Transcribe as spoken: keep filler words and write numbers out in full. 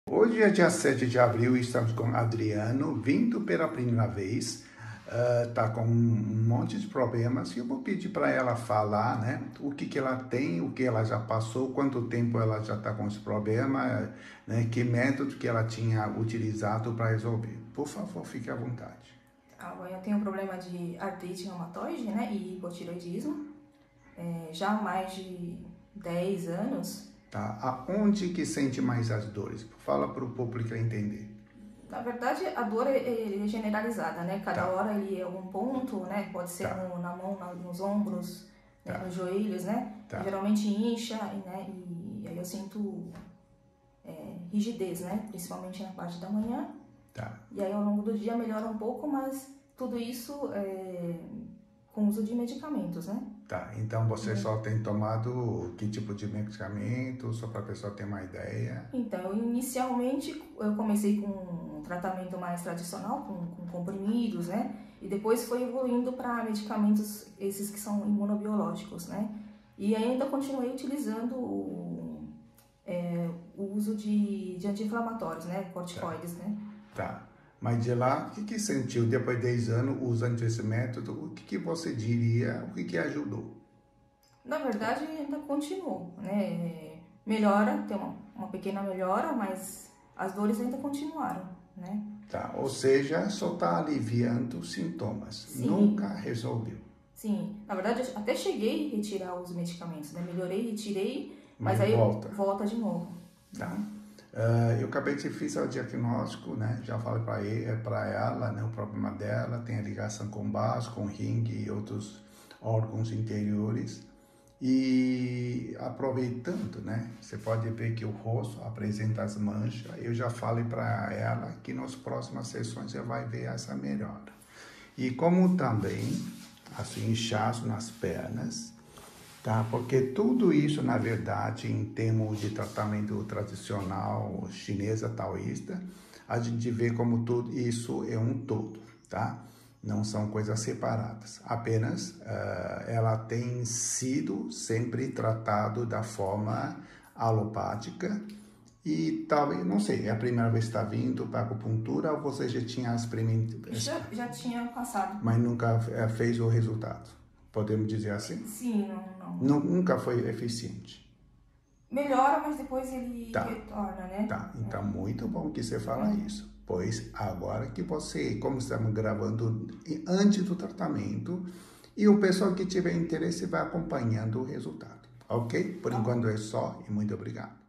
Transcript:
Hoje é dia sete de abril e estamos com Adriano, vindo pela primeira vez. Está uh, com um monte de problemas e eu vou pedir para ela falar, né, o que, que ela tem, o que ela já passou, quanto tempo ela já está com esse problema, né, que método que ela tinha utilizado para resolver. Por favor, fique à vontade. Eu tenho um problema de artrite reumatoide, né, e hipotireoidismo, é, já há mais de dez anos. Tá. Aonde que sente mais as dores? Fala para o público entender. Na verdade, a dor é, é generalizada, né? Cada tá. hora ele é algum ponto, né? Pode ser tá. no, na mão, na, nos ombros, né? tá. nos joelhos, né? Tá. Geralmente incha, né? E, e aí eu sinto é, rigidez, né? Principalmente na parte da manhã. Tá. E aí ao longo do dia melhora um pouco, mas tudo isso é com uso de medicamentos, né? Tá, então você uhum. só tem tomado que tipo de medicamento, só para a pessoa ter uma ideia? Então, inicialmente eu comecei com um tratamento mais tradicional, com, com comprimidos, né? E depois foi evoluindo para medicamentos, esses que são imunobiológicos, né? E ainda continuei utilizando o, é, o uso de, de anti-inflamatórios, né? Corticoides, tá. né? Tá. Mas de lá, o que, que sentiu depois de dez anos usando esse método? O que, que você diria, o que, que ajudou? Na verdade, ainda continuou, né? Melhora, tem uma, uma pequena melhora, mas as dores ainda continuaram, né? Tá, ou seja, só está aliviando os sintomas, Sim. Nunca resolveu. Sim, na verdade, eu até cheguei a retirar os medicamentos, né? Melhorei, retirei, mas, mas aí volta. volta de novo. Tá. Uh, eu acabei de fazer o diagnóstico, né? Já falei para ela, né? O problema dela tem a ligação com o baço, com o ringue e outros órgãos interiores. E aproveitando, né? Você pode ver que o rosto apresenta as manchas. Eu já falei para ela que nas próximas sessões você vai ver essa melhora. E como também, assim, inchaço nas pernas, tá? Porque tudo isso, na verdade, em termos de tratamento tradicional chinesa taoísta, a gente vê como tudo isso é um todo, tá? Não são coisas separadas. Apenas uh, ela tem sido sempre tratado da forma alopática e talvez, não sei, é a primeira vez que está vindo para a acupuntura ou você já tinha experimentado? Já, já tinha passado. Mas nunca uh, fez o resultado? Podemos dizer assim? Sim, não, não. Nunca foi eficiente. Melhora, mas depois ele tá. retorna, né? Tá, então é. Muito bom que você fala é. isso. Pois agora que você, como estamos gravando antes do tratamento, e o pessoal que tiver interesse vai acompanhando o resultado. Ok? Por tá. enquanto é só e muito obrigado.